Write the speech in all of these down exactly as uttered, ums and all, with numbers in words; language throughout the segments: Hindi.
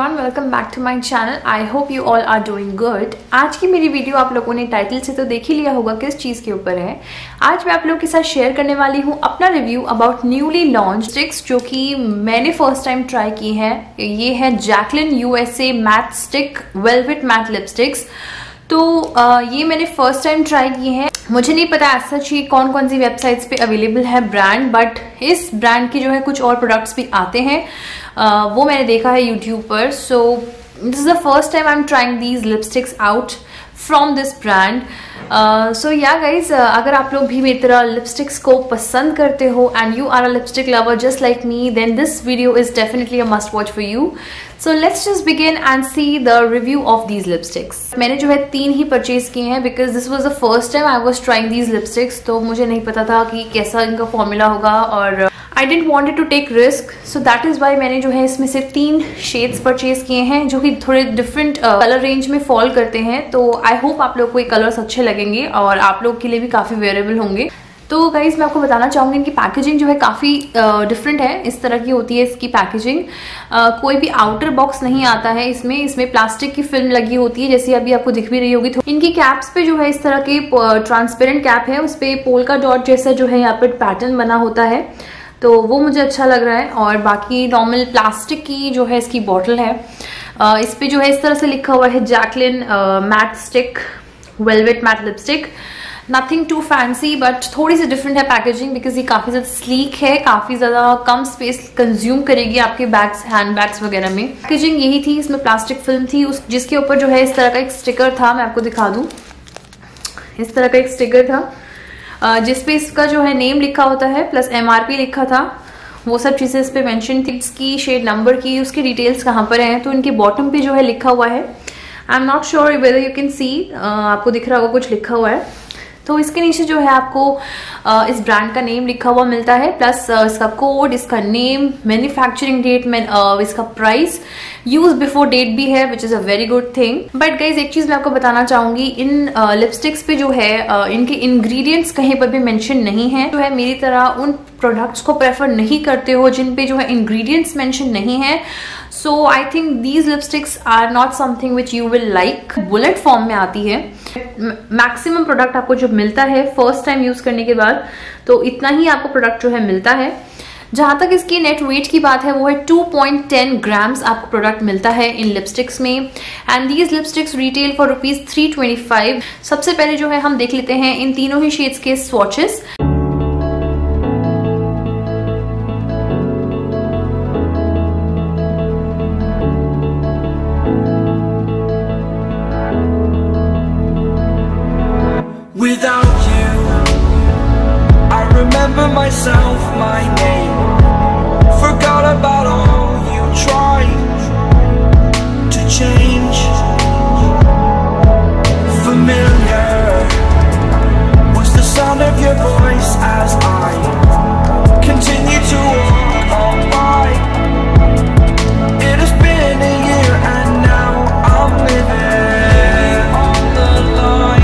Everyone, welcome back to my channel. I hope you all are doing good. आज की मेरी वीडियो आप लोगों ने टाइटल से तो देख ही लिया होगा किस चीज़ के ऊपर है। आज मैं आप लोगों के साथ शेयर करने वाली हूँ अपना review about newly launch sticks जो कि मैंने फर्स्ट टाइम ट्राई की है। ये है Jacqueline USA matte stick velvet matte lipsticks. तो आ, ये मैंने फर्स्ट टाइम ट्राई की है। मुझे नहीं पता ऐसा चाहिए कौन कौन सी वेबसाइट्स पे अवेलेबल है ब्रांड, बट इस ब्रांड के जो है कुछ और प्रोडक्ट्स भी आते हैं, आ, वो मैंने देखा है यूट्यूब पर। So this is the first time I am trying these lipsticks out from this brand. So yeah guys, अगर आप लोग भी मेरी तरह लिपस्टिक्स को पसंद करते हो and you are a lipstick lover just like me, then this video is definitely a must watch for you. So let's just begin and see the review of these lipsticks. मैंने जो है तीन ही परचेज किए हैं because this was the first time I was trying these lipsticks. तो मुझे नहीं पता था कि कैसा इनका फॉर्मूला होगा और I didn't wanted to take risk, so that is why मैंने जो है इसमें सिर्फ तीन शेड्स परचेज किए हैं जो कि थोड़े डिफरेंट कलर रेंज में फॉल करते हैं। तो आई होप आप लोग को ये कलर्स अच्छे लगेंगे और आप लोग के लिए भी काफी वेयरेबल होंगे। तो गाइज मैं आपको बताना चाहूंगी इनकी पैकेजिंग जो है काफ़ी डिफरेंट है। इस तरह की होती है इसकी पैकेजिंग। uh, कोई भी आउटर बॉक्स नहीं आता है इसमें इसमें प्लास्टिक की फिल्म लगी होती है जैसी अभी आपको दिख भी रही होगी। तो इनकी कैप्स पे जो है इस तरह की ट्रांसपेरेंट कैप है, उस पर पोल्का डॉट जैसा जो है यहाँ पर पैटर्न बना होता है, तो वो मुझे अच्छा लग रहा है। और बाकी नॉर्मल प्लास्टिक की जो है इसकी बॉटल है, uh, इस पे जो है इस तरह से लिखा हुआ है Jacqueline matte stick velvet matte lipstick. Nothing too fancy but थोड़ी सी डिफरेंट है पैकेजिंग बिकॉज ये काफी ज्यादा स्लीक है, काफी ज्यादा कम स्पेस कंज्यूम करेगी आपके बैग्स हैंड बैग्स वगैरह में। पैकेजिंग यही थी, इसमें प्लास्टिक फिल्म थी उस जिसके ऊपर जो है इस तरह का एक स्टिकर था। मैं आपको दिखा दूं, इस तरह का एक स्टिकर था जिसपे इसका जो है नेम लिखा होता है प्लस एमआरपी लिखा था। वो सब चीजें इस पे मेंशन थी, इसकी शेड नंबर की, उसकी डिटेल्स कहाँ पर हैं। तो इनके बॉटम पे जो है लिखा हुआ है, I am not sure whether you can see, आपको दिख रहा होगा कुछ लिखा हुआ है। तो इसके नीचे जो है आपको इस ब्रांड का नेम लिखा हुआ मिलता है प्लस इसका कोड, इसका नेम, मैन्युफैक्चरिंग डेट, इसका प्राइस, यूज बिफोर डेट भी है which is a very good thing. But guys एक चीज मैं आपको बताना चाहूंगी, इन लिपस्टिक्स पे जो है इनके इंग्रेडिएंट्स कहीं पर भी मेंशन नहीं है। जो है मेरी तरह उन प्रोडक्ट्स को प्रेफर नहीं करते हो जिन पे जो है इंग्रेडिएंट्स मेंशन नहीं है, so I think these lipsticks are not something which you will like. Bullet form में आती है, मैक्सिमम प्रोडक्ट आपको जो मिलता है फर्स्ट टाइम यूज करने के बाद तो इतना ही आपको प्रोडक्ट जो है मिलता है। जहां तक इसकी नेट वेट की बात है वो है टू पॉइंट टेन ग्राम्स आपको प्रोडक्ट मिलता है इन लिपस्टिक्स में and these lipsticks retail for rupees three twenty five. सबसे पहले जो है हम देख लेते हैं इन तीनों ही शेड्स के swatches. Without you, I remember myself, my name. Forgot about all you tried to change. Familiar was the sound of your voice as I continue to walk on by. It has been a year and now I'm living on the line.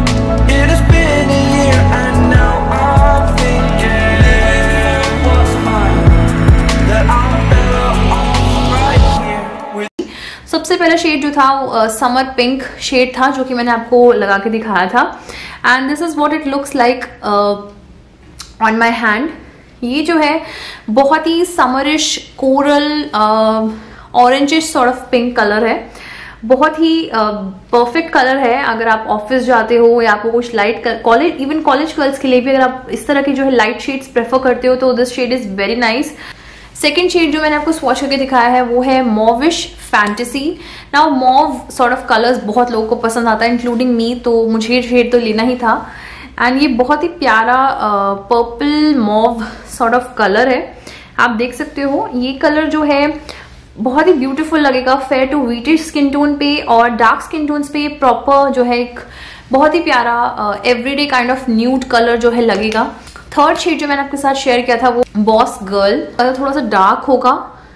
सबसे पहला शेड जो था समर पिंक शेड था जो कि मैंने आपको लगा के दिखाया था and this is what it looks like on my hand. ये जो है बहुत ही summerish coral orangish sort of pink colour है, बहुत ही परफेक्ट uh, कलर है अगर आप ऑफिस जाते हो या आपको कुछ light college, even college girls के लिए भी अगर आप इस तरह की जो है लाइट शेड्स प्रेफर करते हो तो this shade is very nice. Second shade जो मैंने आपको स्वॉच करके दिखाया है वो है mauvish fantasy. Now mauve sort of colours बहुत लोगों को पसंद आता है इंक्लूडिंग मी, तो मुझे ये शेड तो लेना ही था एंड ये बहुत ही प्यारा purple mauve sort of colour है। आप देख सकते हो ये कलर जो है बहुत ही ब्यूटीफुल लगेगा fair to wheatish skin tone पे और डार्क स्किन टोन्स पे प्रॉपर जो है एक बहुत ही प्यारा everyday kind of nude colour जो है लगेगा। थर्ड शेड जो मैंने आपके साथ शेयर किया था वो बॉस गर्ल, थोड़ा सा डार्क होगा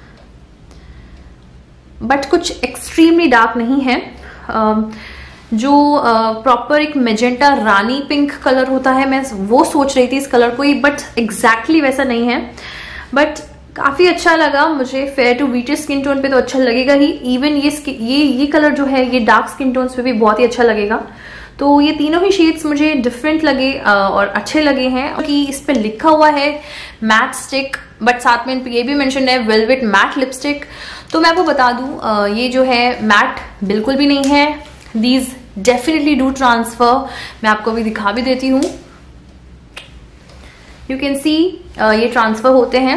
बट कुछ एक्सट्रीमली डार्क नहीं है। जो प्रॉपर uh, एक मेजेंटा रानी पिंक कलर होता है, मैं वो सोच रही थी इस कलर को ही, बट एग्जैक्टली वैसा नहीं है। बट काफी अच्छा लगा मुझे। फेयर टू बीटर स्किन टोन पे तो अच्छा लगेगा ही, इवन ये ये ये कलर जो है ये डार्क स्किन टोन्स पे भी बहुत ही अच्छा लगेगा। तो ये तीनों ही शेड्स मुझे डिफरेंट लगे और अच्छे लगे हैं कि इस पे लिखा हुआ है मैट स्टिक, बट साथ में इन पे ये भी मेंशन है वेलवेट मैट लिपस्टिक। तो मैं आपको बता दूं ये जो है मैट बिल्कुल भी नहीं है, दीज डेफिनेटली डू ट्रांसफर। मैं आपको अभी दिखा भी देती हूँ, यू कैन सी ये ट्रांसफर होते हैं।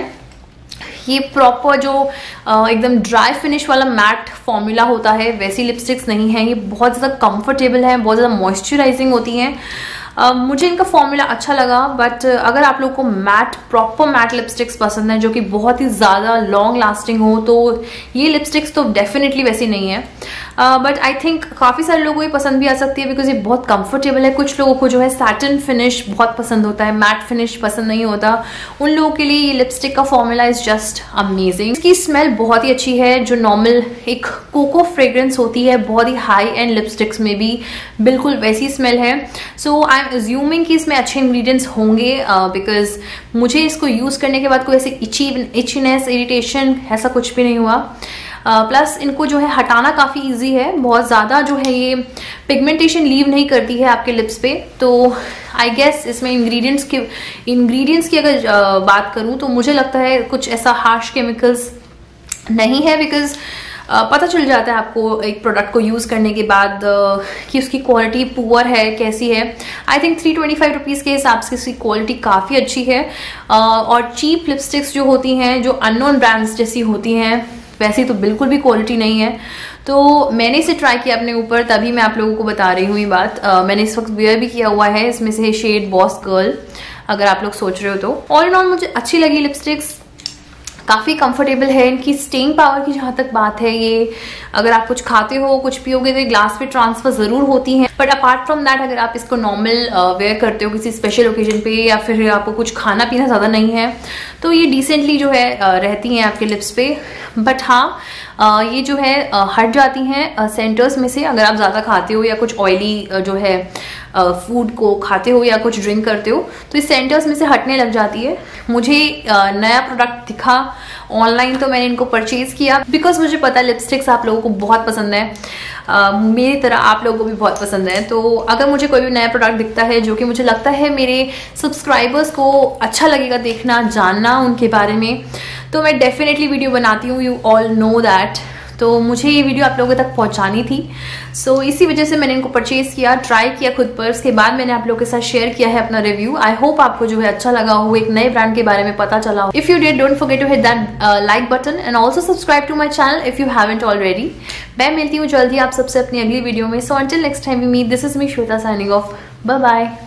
ये प्रॉपर जो एकदम ड्राई फिनिश वाला मैट फॉर्मूला होता है वैसी लिपस्टिक्स नहीं है, ये बहुत ज़्यादा कंफर्टेबल है, बहुत ज़्यादा मॉइस्चराइजिंग होती हैं। Uh, मुझे इनका फॉर्मूला अच्छा लगा, बट अगर आप लोग को मैट प्रॉपर मैट लिपस्टिक्स पसंद है जो कि बहुत ही ज़्यादा लॉन्ग लास्टिंग हो तो ये लिपस्टिक्स तो डेफिनेटली वैसी नहीं है। बट आई थिंक काफ़ी सारे लोगों को ये पसंद भी आ सकती है बिकॉज ये बहुत कंफर्टेबल है। कुछ लोगों को जो है सैटिन फिनिश बहुत पसंद होता है, मैट फिनिश पसंद नहीं होता, उन लोगों के लिए ये लिपस्टिक का फॉर्मूला इज जस्ट अमेजिंग। इसकी स्मेल बहुत ही अच्छी है, जो नॉर्मल एक कोको फ्रेग्रेंस होती है बहुत ही हाई एंड लिपस्टिक्स में भी बिल्कुल वैसी स्मेल है। सो आई एम अज्यूमिंग कि इसमें अच्छे इंग्रेडिएंट्स होंगे बिकॉज uh, मुझे इसको यूज करने के बाद कोई ऐसे इची इचीनेस इरिटेशन ऐसा कुछ भी नहीं हुआ। प्लस uh, इनको जो है हटाना काफ़ी इजी है, बहुत ज़्यादा जो है ये पिगमेंटेशन लीव नहीं करती है आपके लिप्स पे। तो आई गेस इसमें इंग्रेडिएंट्स के इंग्रेडिएंट्स की अगर uh, बात करूँ तो मुझे लगता है कुछ ऐसा हार्श केमिकल्स नहीं है, बिकॉज Uh, पता चल जाता है आपको एक प्रोडक्ट को यूज़ करने के बाद uh, कि उसकी क्वालिटी पुअर है कैसी है। I think three twenty five rupees के हिसाब से इसकी क्वालिटी काफ़ी अच्छी है। uh, और चीप लिपस्टिक्स जो होती हैं जो अननोन ब्रांड्स जैसी होती हैं वैसी तो बिल्कुल भी क्वालिटी नहीं है। तो मैंने इसे ट्राई किया अपने ऊपर, तभी मैं आप लोगों को बता रही हूँ ये बात। uh, मैंने इस वक्त वेयर भी किया हुआ है, इसमें से शेड बॉस गर्ल अगर आप लोग सोच रहे हो तो। ऑल इन ऑल मुझे अच्छी लगी लिपस्टिक्स, काफ़ी कंफर्टेबल है। इनकी स्टेइंग पावर की जहाँ तक बात है, ये अगर आप कुछ खाते हो कुछ पियोगे तो ग्लास पे ट्रांसफर ज़रूर होती हैं, बट अपार्ट फ्रॉम दैट अगर आप इसको नॉर्मल वेयर करते हो किसी स्पेशल ओकेजन पे या फिर आपको कुछ खाना पीना ज़्यादा नहीं है तो ये डिसेंटली जो है uh, रहती हैं आपके लिप्स पे। बट हाँ uh, ये जो है uh, हट जाती हैं सेंटर्स में से अगर आप ज़्यादा खाते हो या कुछ ऑयली uh, जो है फूड uh, को खाते हो या कुछ ड्रिंक करते हो तो इस सेंटर्स में से हटने लग जाती है। मुझे uh, नया प्रोडक्ट दिखा ऑनलाइन तो मैंने इनको परचेज किया बिकॉज मुझे पता है लिपस्टिक्स आप लोगों को बहुत पसंद है, uh, मेरी तरह आप लोगों को भी बहुत पसंद है। तो अगर मुझे कोई भी नया प्रोडक्ट दिखता है जो कि मुझे लगता है मेरे सब्सक्राइबर्स को अच्छा लगेगा देखना जानना उनके बारे में, तो मैं डेफिनेटली वीडियो बनाती हूँ, यू ऑल नो दैट। तो मुझे ये वीडियो आप लोगों तक पहुंचानी थी, सो so, इसी वजह से मैंने इनको परचेज किया, ट्राई किया खुद पर, उसके बाद मैंने आप लोगों के साथ शेयर किया है अपना रिव्यू। आई होप आपको जो है अच्छा लगा हो, एक नए ब्रांड के बारे में पता चला हो। If you did don't forget to hit that like button and also subscribe to my channel if you haven't already. मैं मिलती हूँ जल्दी आप सबसे अपनी अगली वीडियो में। So until next time we meet, this is me Shweta signing off, bye bye.